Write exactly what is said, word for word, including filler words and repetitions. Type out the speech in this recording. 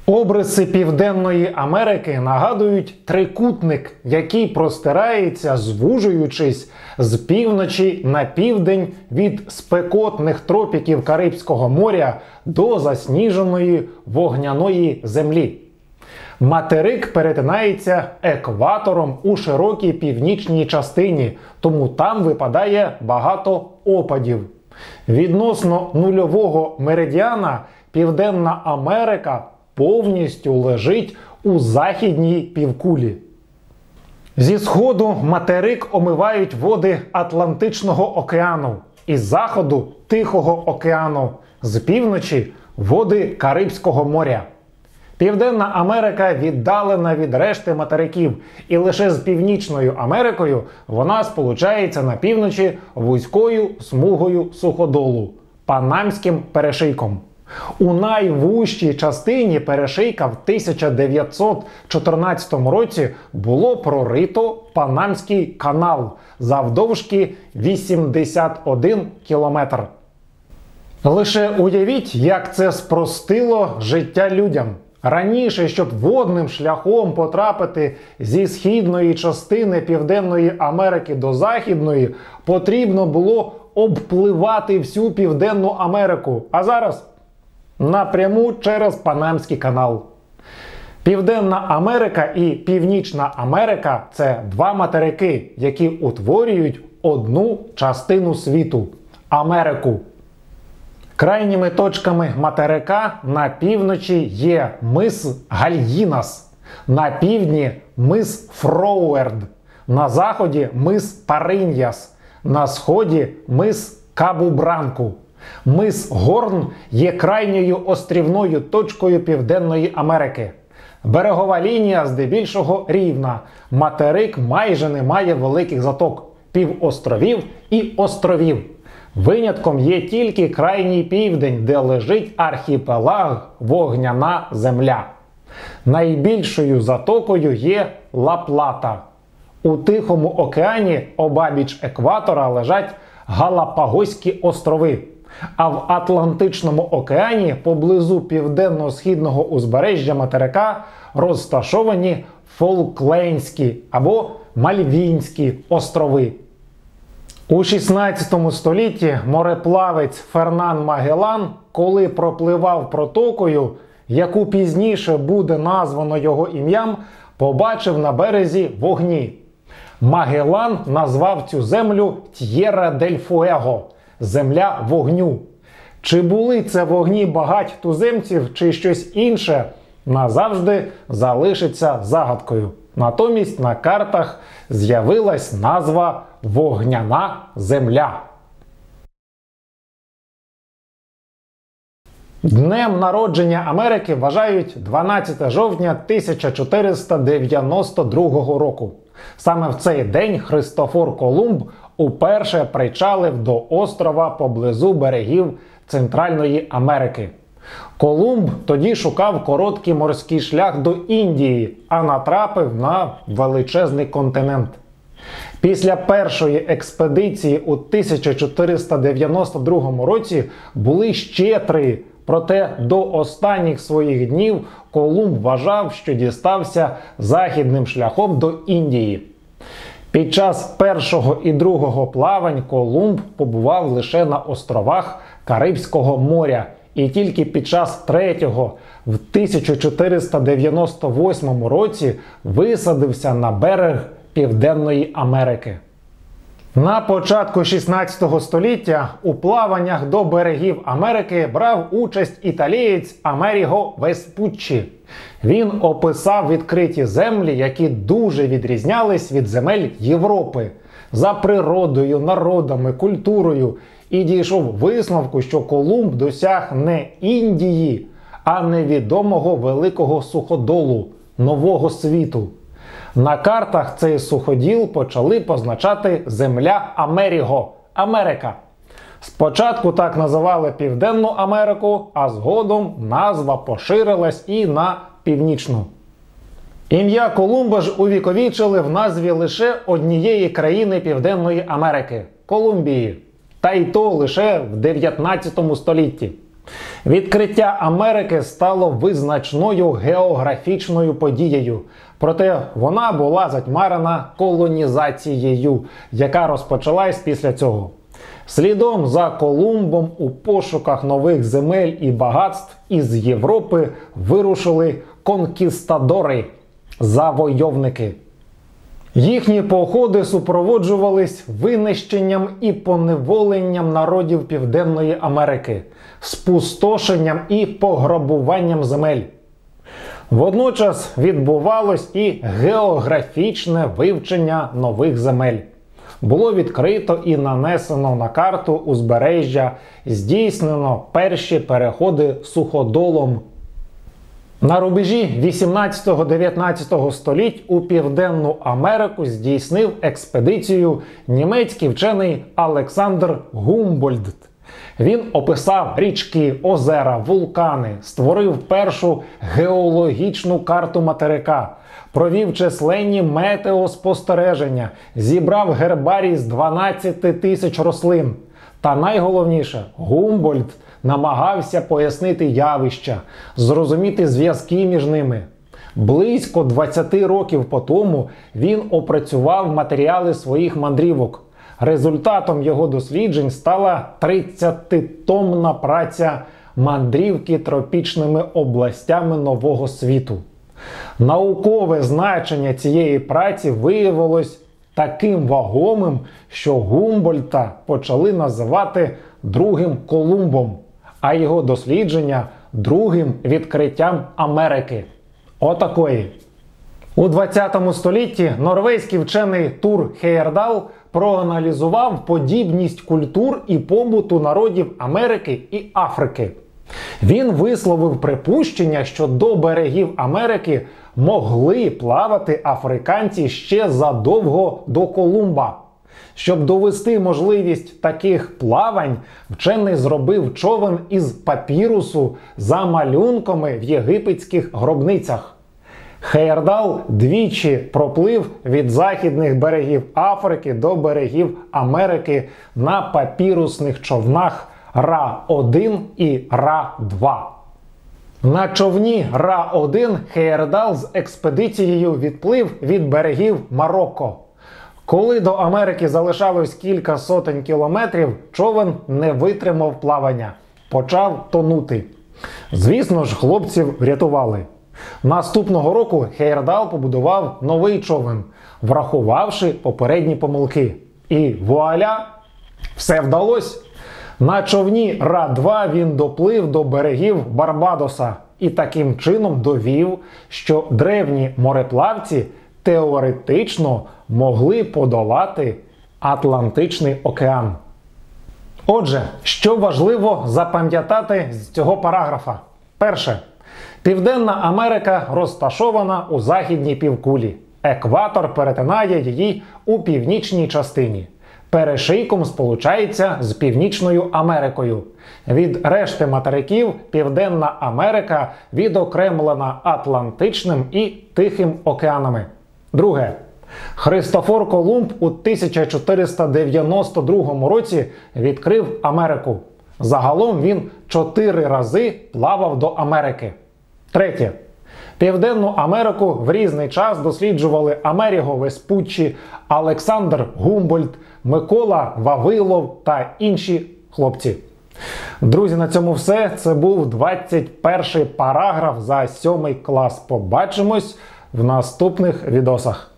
Обриси Південної Америки нагадують трикутник, який простирається, звужуючись з півночі на південь від спекотних тропіків Карибського моря до засніженої вогняної землі. Материк перетинається екватором у широкій північній частині, тому там випадає багато опадів. Відносно нульового меридіана Південна Америка повністю лежить у західній півкулі. Зі сходу материк омивають води Атлантичного океану, із заходу – Тихого океану, з півночі – води Карибського моря. Південна Америка віддалена від решти материків, і лише з Північною Америкою вона сполучається на півночі вузькою смугою суходолу – Панамським перешийком. У найвужчій частині перешийка в тисяча дев'ятсот чотирнадцятому році було прорито Панамський канал завдовжки вісімдесят один кілометр. Лише уявіть, як це спростило життя людям. Раніше, щоб водним шляхом потрапити зі східної частини Південної Америки до західної, потрібно було обпливати всю Південну Америку. А зараз напряму через Панамський канал. Південна Америка і Північна Америка – це два материки, які утворюють одну частину світу – Америку. Крайніми точками материка на півночі є мис Гальїнас, на півдні – мис Фроуерд, на заході – мис Париньяс, на сході – мис Кабу-Бранку. Мис Горн є крайньою острівною точкою Південної Америки. Берегова лінія здебільшого рівна. Материк майже не має великих заток, півостровів і островів. Винятком є тільки крайній південь, де лежить архіпелаг Вогняна земля. Найбільшою затокою є Ла-Плата. У Тихому океані обабіч екватора лежать Галапагоські острови. А в Атлантичному океані поблизу південно-східного узбережжя материка розташовані Фолклендські або Мальвінські острови. У шістнадцятому столітті мореплавець Фернан Магеллан, коли пропливав протокою, яку пізніше буде названо його ім'ям, побачив на березі вогні. Магеллан назвав цю землю Т'єра дель Фуего – земля вогню. Чи були це вогні багать туземців, чи щось інше, назавжди залишиться загадкою. Натомість на картах з'явилась назва Вогняна земля. Днем народження Америки вважають дванадцяте жовтня тисяча чотириста дев'яносто другого року. Саме в цей день Христофор Колумб уперше причалив до острова поблизу берегів Центральної Америки. Колумб тоді шукав короткий морський шлях до Індії, а натрапив на величезний континент. Після першої експедиції у тисяча чотириста дев'яносто другому році були ще три, проте до останніх своїх днів Колумб вважав, що дістався західним шляхом до Індії. Під час першого і другого плавань Колумб побував лише на островах Карибського моря, і тільки під час третього, в тисяча чотириста дев'яносто восьмому році, висадився на берег Південної Америки. На початку шістнадцятого століття у плаваннях до берегів Америки брав участь італієць Амеріго Веспуччі. Він описав відкриті землі, які дуже відрізнялись від земель Європи за природою, народами, культурою, і дійшов висновку, що Колумб досяг не Індії, а невідомого великого суходолу – Нового світу. На картах цей суходіл почали позначати земля Америго – Америка. Спочатку так називали Південну Америку, а згодом назва поширилась і на Північну. Ім'я Колумба ж увіковічили в назві лише однієї країни Південної Америки – Колумбії. Та й то лише в дев'ятнадцятому столітті. Відкриття Америки стало визначною географічною подією, проте вона була затьмарена колонізацією, яка розпочалась після цього. Слідом за Колумбом у пошуках нових земель і багатств із Європи вирушили конкістадори – завойовники. Їхні походи супроводжувались винищенням і поневоленням народів Південної Америки, спустошенням і пограбуванням земель. Водночас відбувалось і географічне вивчення нових земель. Було відкрито і нанесено на карту узбережжя, здійснено перші переходи суходолом. На рубежі вісімнадцятого-дев'ятнадцятого століть у Південну Америку здійснив експедицію німецький вчений Олександр Гумбольдт. Він описав річки, озера, вулкани, створив першу геологічну карту материка, провів численні метеоспостереження, зібрав гербарій з дванадцяти тисяч рослин. Та найголовніше, Гумбольдт намагався пояснити явища, зрозуміти зв'язки між ними. Близько двадцяти років по тому він опрацював матеріали своїх мандрівок. Результатом його досліджень стала тридцятитомна праця «Мандрівки тропічними областями Нового світу». Наукове значення цієї праці виявилось таким вагомим, що Гумбольдта почали називати другим Колумбом, а його дослідження – другим відкриттям Америки. Отакої. У двадцятому столітті норвезький вчений Тур Хейердал проаналізував подібність культур і побуту народів Америки і Африки. Він висловив припущення, що до берегів Америки могли плавати африканці ще задовго до Колумба. Щоб довести можливість таких плавань, вчений зробив човен із папірусу за малюнками в єгипетських гробницях. Хейердал двічі проплив від західних берегів Африки до берегів Америки на папірусних човнах Ра один і Ра два. На човні Ра один Хейердал з експедицією відплив від берегів Марокко. Коли до Америки залишалось кілька сотень кілометрів, човен не витримав плавання. Почав тонути. Звісно ж, хлопців врятували. Наступного року Хейердал побудував новий човен, врахувавши попередні помилки. І вуаля! Все вдалося! На човні Ра два він доплив до берегів Барбадоса і таким чином довів, що древні мореплавці теоретично могли подолати Атлантичний океан. Отже, що важливо запам'ятати з цього параграфа? Перше. Південна Америка розташована у західній півкулі. Екватор перетинає її у північній частині. Перешийком сполучається з Північною Америкою. Від решти материків Південна Америка відокремлена Атлантичним і Тихим океанами. Друге. Христофор Колумб у тисяча чотириста дев'яносто другому році відкрив Америку. Загалом він чотири рази плавав до Америки. Третє. Південну Америку в різний час досліджували Амеріго Веспуччі, Олександр Гумбольдт, Микола Вавилов та інші хлопці. Друзі, на цьому все. Це був двадцять перший параграф за сьомий клас. Побачимось в наступних відосах.